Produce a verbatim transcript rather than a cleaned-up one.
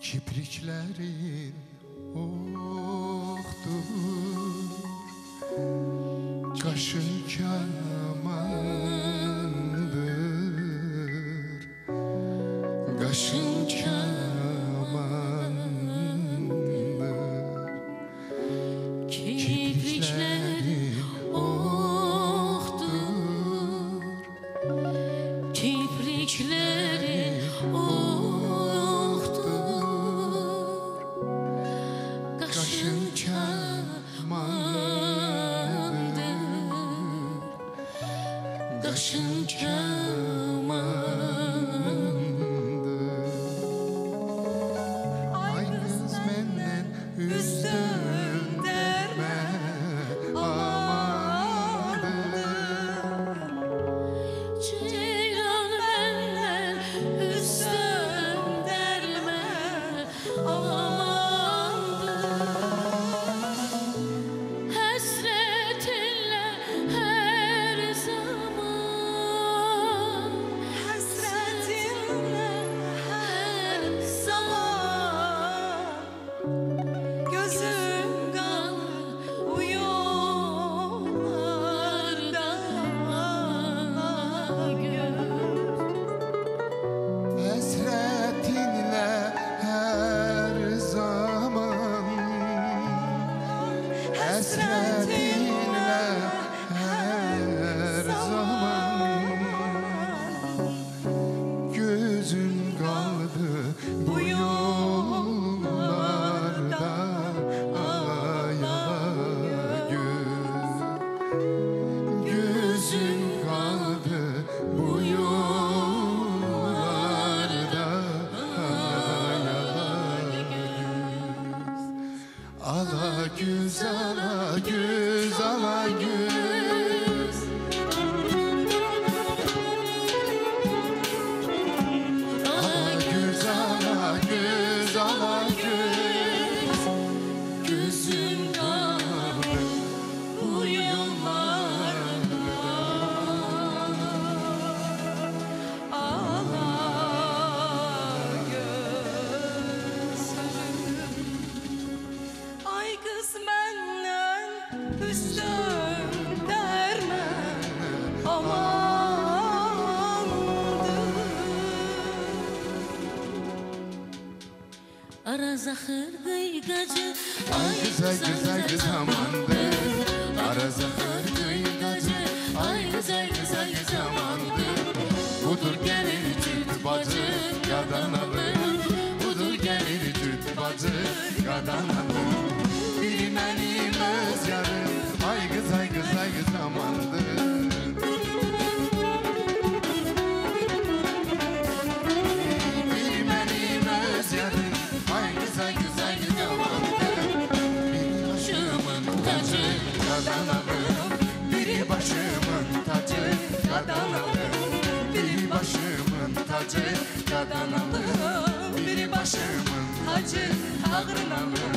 Kipriklerin oktur, kaşın kamandır, kaşın kamandır. Kipriklerin oktur, kipriklerin kaşın kamandır, kaşın kamandır. Ay kız menden üstün derme amandır. Ceylan benden üstün derme amandır. Hasretinle her zaman, Hasretinle her zaman gözüm kalır bu yollarda göz. Hasretinle her zaman, hasretinle her zaman gözüm kaldı bu yollarda aya göz. Gözüm kaldı bu yollarda aya göz. Ala göz, ala göz, ala göz. Ala göz, ala göz, ala göz. Gözüm kaldı bu yollarda. Ala gözüm. Ay kız benden üstün derme amandır. ara zahır gıygacı. Ay güzel güzel güzel amandır. Ara zahır gıygacı. Ay güzel güzel güzel amandır. Budur gelir Türk bacı yadan alır. Budur gelir Türk bacı yadan alır. Benim elim öz yarım. Ay güzel güzel güzel amandır. Benim elim öz yarım. Ay güzel güzel güzel amandır. Biri başımın tacı yadan alır. Biri başımın tacı yadan alır. Biri başımın tacı yadan alır. Biri başımın tacı ağrına alır.